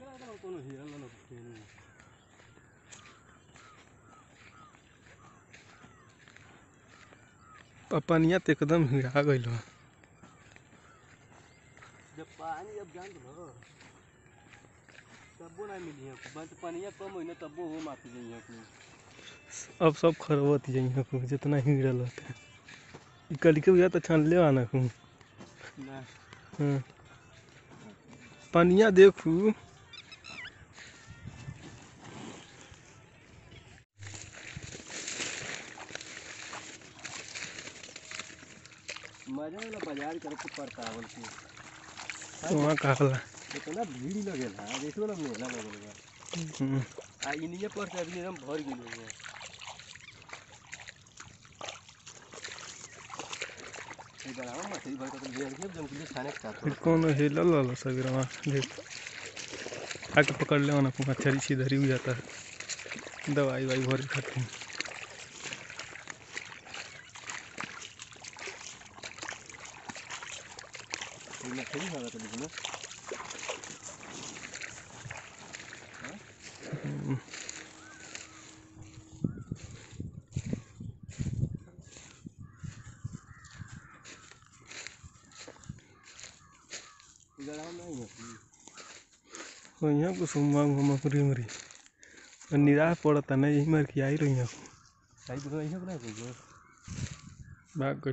पनिया तो एकदम हिड़ा गइल बा। जब पानी अब जान लो तब ना मिली है बस पानिया कम होई ना तब वो माती जाई है। अब सब खरबत जाइए को जितना हिड़ल होते कल के भैया तो छान ले आना को ना हाँ पनिया देखू मजा वाला बाजार करे तो पड़ता है बोलती वहाँ का होला इतना भीड़ लगेला देखो ना मेला लगेला आ इनिए पर से अभी एकदम भर गेल है। ये बनाओ मछली भर के घेर के जम के खाने का फिर कौन हेलल वाला सगरवा देख आके पकड़ ले ना मछली सीधरी हो जाता है दवाई वाई भर खाते मछली होगा तो ना यहाँ कुछ मकरी मरी निराश पड़ता नहीं यही मार के आई रही है भाग गई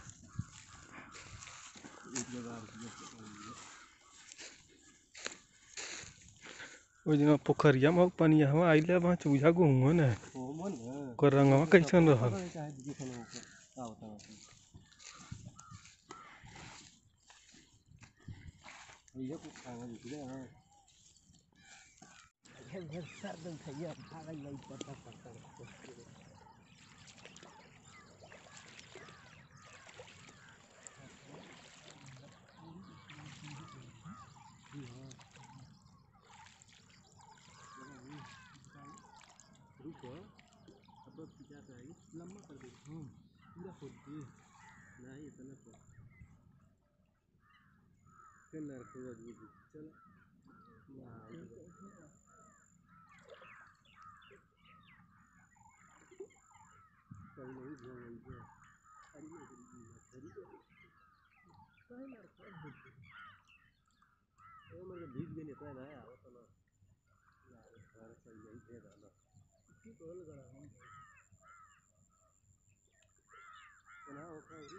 वो दिन पोखरिया में पनिया हम आइले वहाँ चूजा घूमो ना कर रंगवा कैसन रहा ये कुछ खाना दिख रहा है घर सर दम खैया भागा नहीं पता पता रुको अब क्या चाहिए लम्बा कर दो पूरा खोद दे नहीं इतना तो चलो चलो भीग भी नहीं पाया ना आवत ना यार घर से यही दे डाला इसी तोल गड़ा हम ना हो खाओ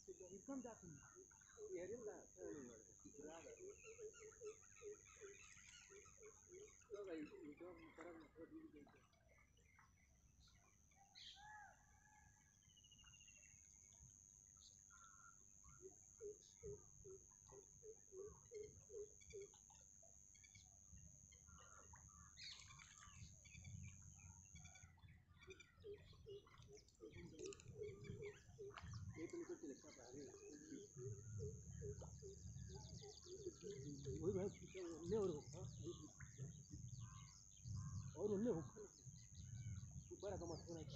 एकदम जाती हेरेँ नि त भाइ ये तो निकल के लगता है वही भाई उन्हें और होगा और उन्हें होगा ऊपर का मत होना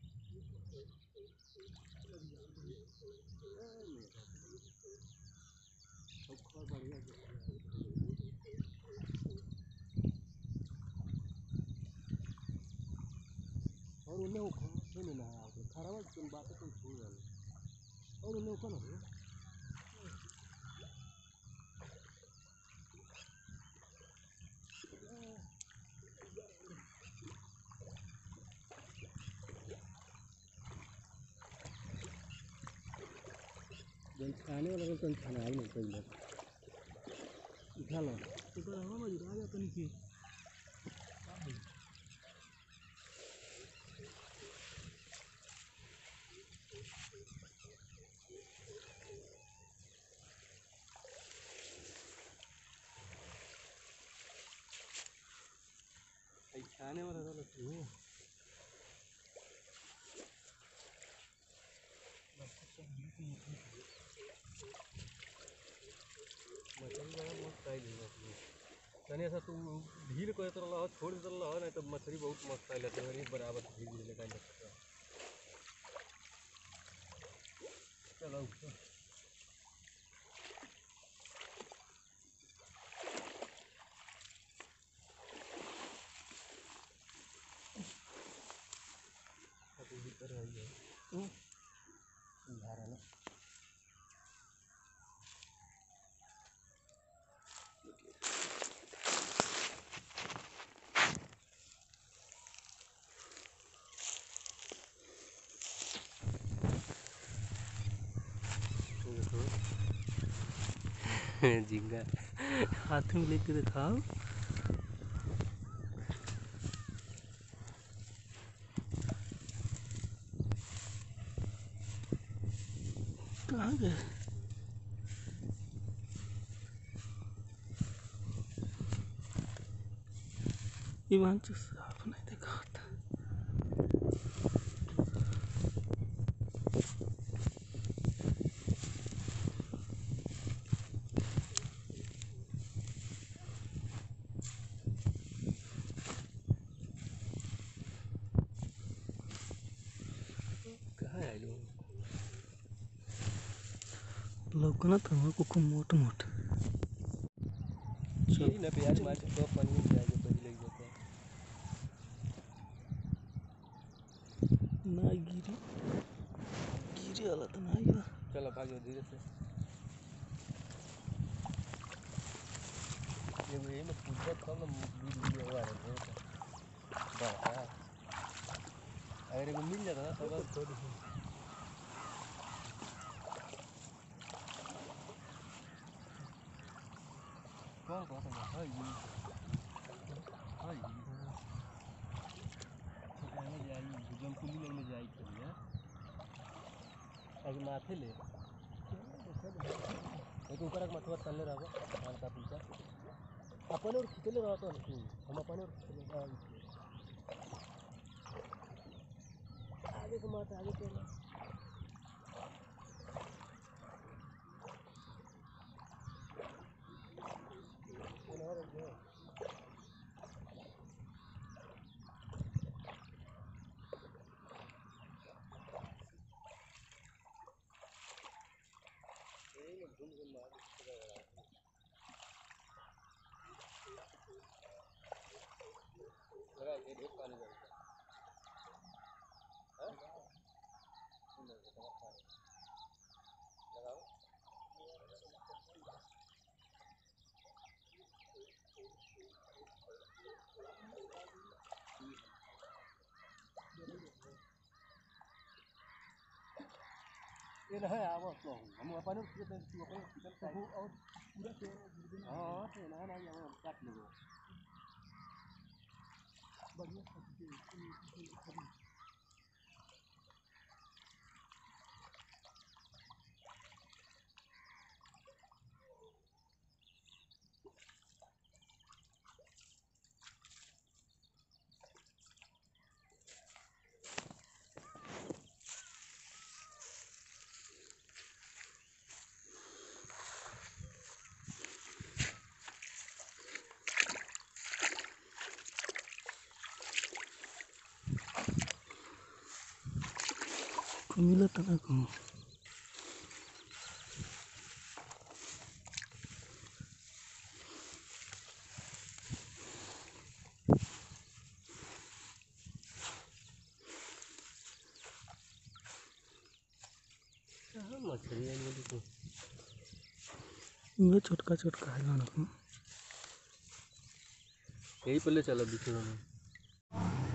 सब खबर बढ़िया और उन्हें होगा नहीं ना खराब तुम बातें तुम छोड़ रहे और उन्हें होगा ना जन खाने वाला तो खाना ही नहीं कोई लोग उठा लो तो पर हवा में आ जाता नीचे खाने वाला तो लगती है मछली बड़ा मस्त आई है तने ऐसा तू ढील करे तो रहा छोड़ दे रहा नहीं तो मछली बहुत मस्त आई लेते हैं बराबर धीरे धीरे लगा लेते हैं चलो अभी भीतर आई है धारा ना झींगा हाथ में लेके दिखाओ कहाँ गए इवान से साफ नहीं देखा होता कहाँ है लोग ना तो हमको खूब मोट मोट चल ना प्याज मार के तो पानी में जाके पहले लग जाता है ना गिरी गिरी वाला तो नहीं है चलो भागो धीरे से ये में पूछा था ना वीडियो हुआ है बात अगर ये मिल जाता ना तो थोड़ी कौन कौन सा है ये हां में जाई जम पुली में जाई चलिए अभी माथे ले एक ऊपर एक मथवा तले रहो हल्का पीछा अपन और खींचले रहतो नहीं हम अपन और आगे को माथा आगे चलो लगा ये ढेर पानी जाएगा हां लगाओ ये ना है आवत तो हम अपन के तो तू अपन चिकन खाई और पूरा से हां तो ना ना ये काट लो बढ़िया मिला तना को मछली है नहीं तो ये छोटका छोटका है ना यही पल्ले चलो बीच में